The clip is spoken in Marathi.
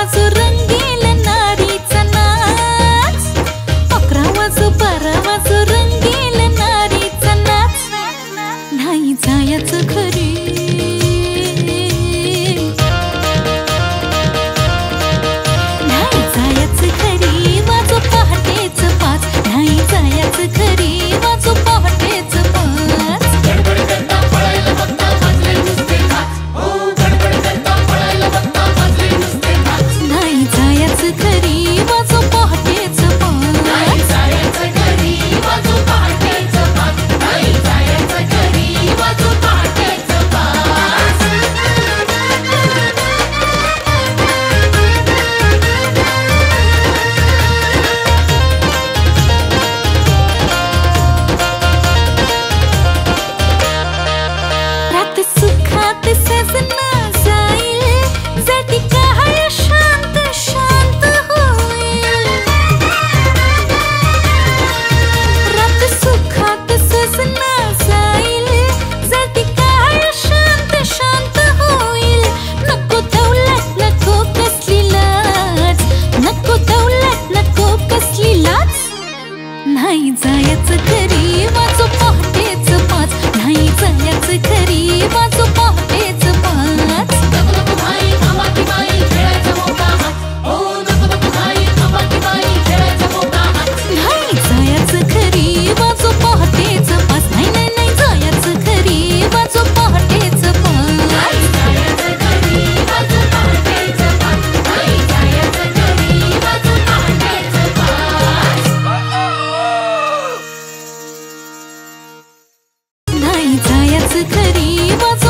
वाजू रंगील नारीचा नाच, 11 वाजू 12 वाजू रंगील नारीचा नाच. नाही जायचं घरी, नाही जायचं घरी वाजू पहाटेच 5. नाही जायचं घरी वाजू पहाटेच 5. गडबड करता पळायला बघता वाजले नुसते 5. हो गडबड करता पळायला बघता वाजले नुसते 5. नाही जायचं घरी वाजू पहाटेच 5. नाही जायचं घरी वाजू पहाटेच 5. नाही जायचं घरी वाजू पहाटेच 5. रात सुखात सजना जाईल, जाती काळ शांत शांत होईल. रात सुखात सजना जाईल, जाती काळ शांत शांत होईल. नको दौलत नको कसली लाज, नको दौलत नको कसली लाज. नाही जायचं घरी वाजू पहाटेच 5. नाही जायचं घरी वाजू पहाटेच 5. नको नको भाई थांबा की बाई खेळायचा मोका हात. हो नको नको भाई थांबा की बाई खेळायचा मोका हात. नाही जायचं घरी वाजू पहाटेच 5. नाही नाही नाही जायचं घरी वाजू पहाटेच 5. नाही जायचं घरी वाजू पहाटेच 5. नाही जायचं घरी वाजू पहाटेच 5. नाही जायचं घरी वाजू